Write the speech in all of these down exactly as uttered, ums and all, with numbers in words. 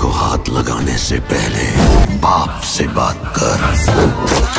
को हाथ लगाने से पहले बाप से बात कर।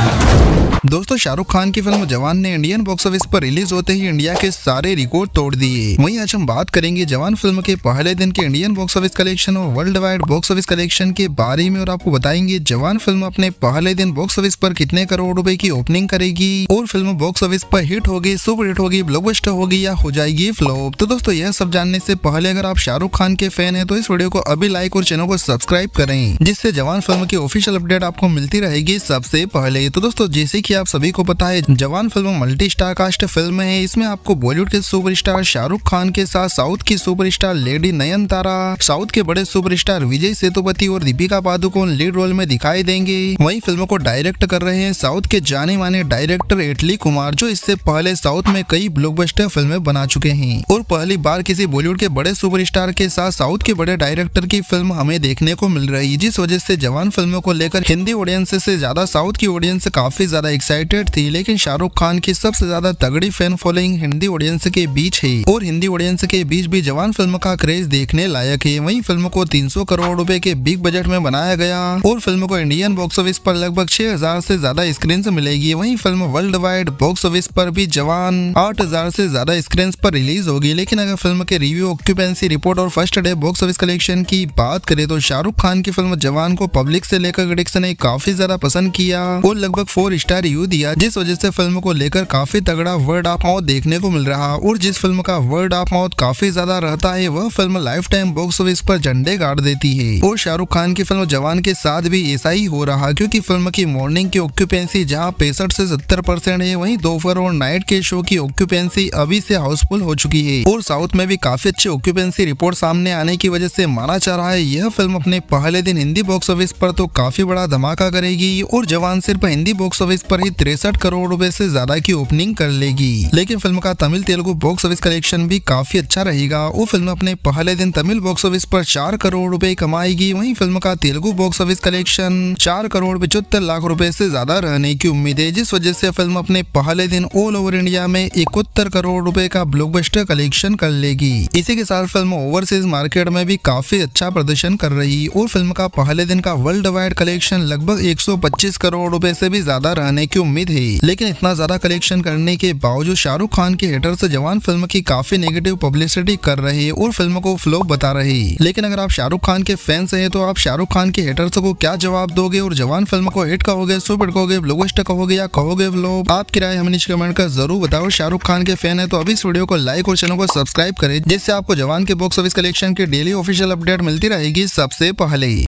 दोस्तों, शाहरुख खान की फिल्म जवान ने इंडियन बॉक्स ऑफिस पर रिलीज होते ही इंडिया के सारे रिकॉर्ड तोड़ दिए। वहीं आज हम बात करेंगे जवान फिल्म के पहले दिन के इंडियन बॉक्स ऑफिस कलेक्शन और world wide box office collection के बारे में, और आपको बताएंगे जवान फिल्म अपने पहले दिन बॉक्स ऑफिस पर कितने करोड़ रुपए की ओपनिंग करेगी और फिल्म बॉक्स ऑफिस पर हिट होगी, सुपर हिट होगी, ब्लॉकबस्टर होगी या हो जाएगी फ्लॉप। तो दोस्तों, यह सब जानने से पहले अगर आप शाहरुख खान के फैन है तो इस वीडियो को अभी लाइक और चैनल को सब्सक्राइब करें, जिससे जवान फिल्म की ऑफिशियल अपडेट आपको मिलती रहेगी सबसे पहले। तो दोस्तों, जैसे की आप सभी को पता है, Jawan film multi star cast film है। इसमें आपको बॉलीवुड के सुपरस्टार शाहरुख खान के साथ साउथ की सुपरस्टार लेडी नयनतारा, साउथ के बड़े सुपरस्टार विजय सेतुपति और दीपिका पादुकोण लीड रोल में दिखाई देंगे। वहीं फिल्म को डायरेक्ट कर रहे हैं साउथ के जाने माने डायरेक्टर एटली कुमार, जो इससे पहले साउथ में कई ब्लॉकबस्टर फिल्में बना चुके हैं और पहली बार किसी बॉलीवुड के बड़े सुपरस्टार के साथ साउथ के बड़े डायरेक्टर की फिल्म हमें देखने को मिल रही है, जिस वजह से जवान फिल्मों को लेकर हिंदी ऑडियंस से ज्यादा साउथ की ऑडियंस काफी ज्यादा एक्साइटेड थी। लेकिन शाहरुख खान की सबसे ज्यादा तगड़ी फैन फॉलोइंग हिंदी ऑडियंस के बीच है और हिंदी ऑडियंस के बीच भी जवान फिल्म का क्रेज देखने लायक है। वहीं फिल्म को तीन सौ करोड़ रुपए के बिग बजट में बनाया गया और फिल्म को इंडियन बॉक्स ऑफिस पर लगभग छह हज़ार से ज्यादा स्क्रीन मिलेगी। वहीं film world wide box office पर भी जवान आठ हज़ार से ज्यादा स्क्रीन पर रिलीज होगी। लेकिन अगर फिल्म के रिव्यू, ऑक्यूपेंसी रिपोर्ट और first day box office collection की बात करें तो शाहरुख खान की फिल्म जवान को पब्लिक से लेकर क्रिटिक्स ने काफी ज्यादा पसंद किया और लगभग फोर स्टार रिव्यू दिया, जिस वजह से फिल्म को लेकर काफी तगड़ा वर्ड ऑफ माउथ देखने को मिल रहा। और जिस फिल्म का वर्ड ऑफ माउथ काफी ज्यादा रहता है, वह film life time box office पर झंडे गाड़ देती है। और शाहरुख खान की फिल्म जवान के साथ भी ऐसा ही हो रहा, क्योंकि फिल्म की मॉर्निंग की ऑक्यूपेंसी जहां पैंसठ से सत्तर परसेंट है, वहीं दोपहर और नाइट के शो की ऑक्यूपेंसी अभी से हाउसफुल हो चुकी है। और साउथ में भी काफी अच्छी ऑक्यूपेंसी रिपोर्ट सामने आने की वजह से माना जा रहा है यह फिल्म अपने पहले दिन हिंदी बॉक्स ऑफिस पर तो काफी बड़ा धमाका करेगी और जवान सिर्फ हिंदी बॉक्स ऑफिस पर ही तिरसठ करोड़ रुपए से ज्यादा की ओपनिंग कर लेगी। लेकिन फिल्म का Tamil Telugu box office collection भी काफी अच्छा रहेगा। वो फिल्म अपने पहले दिन तमिल बॉक्स ऑफिस पर चार करोड़ रुपए कमाएगी। वहीं फिल्म का तेलुगु बॉक्स ऑफिस कलेक्शन चार करोड़ पचहत्तर लाख रुपए से ज्यादा रहने की उम्मीद है, जिस वजह से फिल्म अपने पहले दिन ऑल ओवर इंडिया में इकहत्तर करोड़ रुपए का ब्लॉकबस्टर कलेक्शन कर लेगी। इसी के साथ फिल्म ओवरसीज मार्केट में भी काफी अच्छा प्रदर्शन कर रही और फिल्म का पहले दिन का वर्ल्ड वाइड कलेक्शन लगभग एक सौ पच्चीस करोड़ रुपए से भी ज्यादा रहने की उम्मीद है। लेकिन इतना ज्यादा कलेक्शन करने के बावजूद शाहरुख खान के हेटर्स जवान फिल्म की काफी नेगेटिव पब्लिसिटी कर रहे हैं और फिल्म को फ्लॉप बता रहे हैं। लेकिन अगर आप शाहरुख खान के फैंस हैं तो आप शाहरुख खान के हेटर्स को क्या जवाब दोगे और जवान फिल्म को हिट कहोगे, सुपर हिट कहोगे, ब्लॉकबस्टर कहोगे या कहोगे फ्लॉप? आपकी राय हमें नीचे कमेंट कर जरूर बताओ। शाहरुख खान के फैन है तो अभी इस वीडियो को लाइक और चैनल को सब्सक्राइब करें, जिससे आपको जवान के बॉक्स ऑफिस कलेक्शन की डेली ऑफिशियल अपडेट मिलती रहेगी सबसे पहले।